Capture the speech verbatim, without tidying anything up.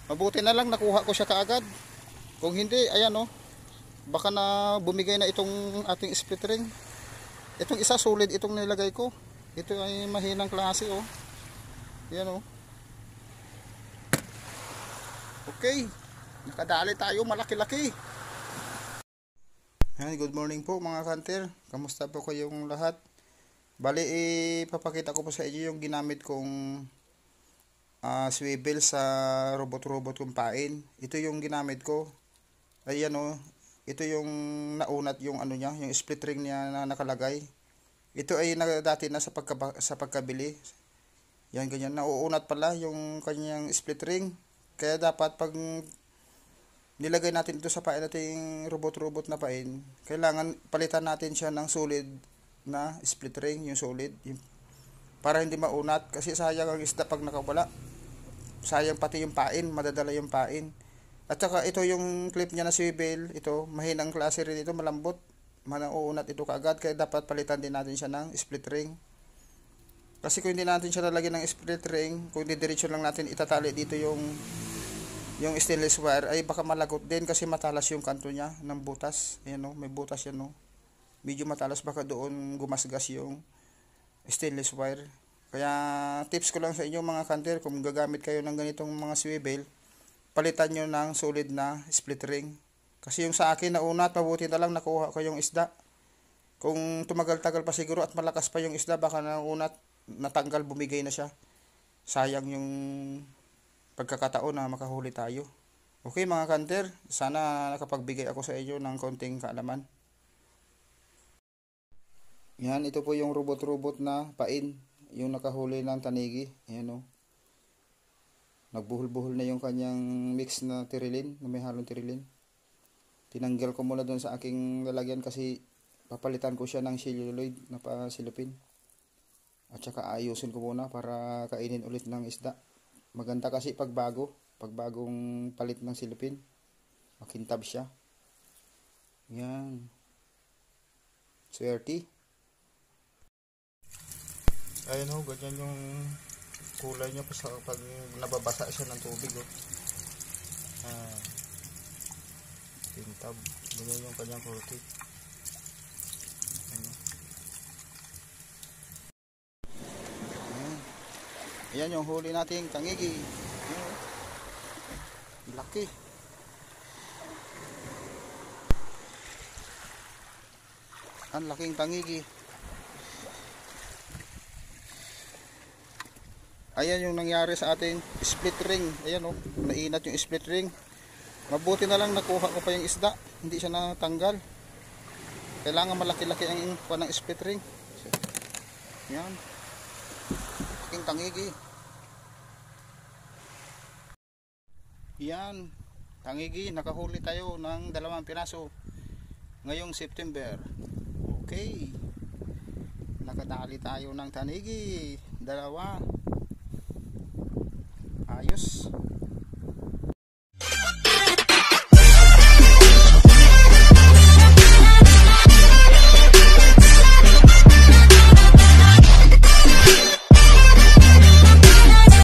Mabuti na lang nakuha ko siya kaagad. Kung hindi, ayan oh, baka na bumigay na itong ating split ring. Itong isa solid itong nilagay ko. Ito ay mahinang klase oh. Ayan oh. Okay, nakadali tayo malaki-laki. Hi, good morning po mga kanter. Kamusta po kayong lahat? Bali, ipapakita ko po sa inyo yung ginamit kong uh, swivel sa robot-robot kong pain. Ito yung ginamit ko. Ayan o, ito yung naunat yung ano niya, yung split ring niya na nakalagay. Ito ay na, dati na sa, pagka, sa pagkabili. Yan, ganyan. Nauunat pala yung kanyang split ring. Kaya dapat pag nilagay natin ito sa pain nating robot-robot na pain, kailangan palitan natin siya ng solid na split ring, yung solid, yung, para hindi maunat. Kasi sayang ang isda pag nakawala. Sayang pati yung pain, madadala yung pain. At saka ito yung clip niya na swivel, ito, mahinang klase rin ito, malambot. Manauunat ito kaagad, kaya dapat palitan din natin siya ng split ring. Kasi kung hindi natin siya lalagyan ng split ring, kung didiretso lang natin itatali dito yung yung stainless wire, ay baka malagot din kasi matalas yung kanto niya ng butas. Ayan o, may butas yan o. Medyo matalas, baka doon gumasgas yung stainless wire. Kaya tips ko lang sa inyo mga kanter, kung gagamit kayo ng ganitong mga swivel, palitan nyo ng solid na split ring. Kasi yung sa akin naunat, mabuti na lang nakuha ko yung isda. Kung tumagal-tagal pa siguro at malakas pa yung isda, baka naunat, natanggal, bumigay na siya. Sayang yung pagkakataon na makahuli tayo. Okay mga kanter, sana nakapagbigay ako sa inyo ng konting kaalaman. Yan, ito po yung robot-robot na pain, yung nakahuli ng tanigi. Ayan o. Nagbuhol-buhol na yung kanyang mix na tirilin, na may halong tirilin. Tinanggal ko muna doon sa aking lalagyan kasi papalitan ko siya ng celluloid na pasilupin. At saka ayusin ko muna para kainin ulit ng isda. Maganda kasi pag bago, pag bagong palit ng silupin, makintab siya. Yan. Swerte. Ayun o, ganyan yung kulay niya pag nababasa siya ng tubig o. Ah, kintab. Ganyan yung kanyang kulay. Ayan yung huli nating tangigi. Ayan. Laki. Ang laking tangigi. Ayan yung nangyari sa ating split ring. Ayan o, nainat yung split ring. Mabuti na lang nakuha ko pa yung isda, hindi siya natanggal. Kailangan malaki-laki ang kuha ng split ring. Ayan, laking tangigi. Yan, tangigi, nakahuli tayo ng dalawang piraso ngayong September. Okay, nakadali tayo ng tanigi, dalawa. Ayos.